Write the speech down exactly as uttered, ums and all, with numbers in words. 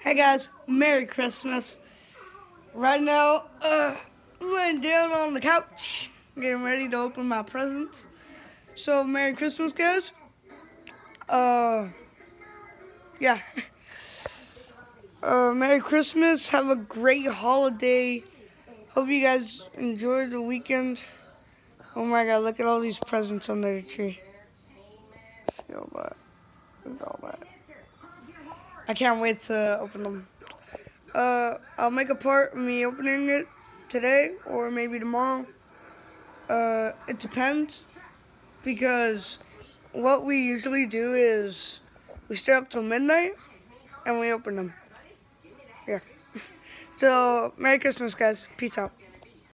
Hey guys, Merry Christmas. Right now, uh, I'm laying down on the couch, getting ready to open my presents. So, Merry Christmas, guys. Uh, yeah. Uh, Merry Christmas. Have a great holiday. Hope you guys enjoy the weekend. Oh my God, look at all these presents under the tree. See all that. Look at all that. I can't wait to open them. Uh, I'll make a part of me opening it today or maybe tomorrow. Uh, it depends, because what we usually do is we stay up till midnight and we open them. Yeah. So, Merry Christmas, guys. Peace out.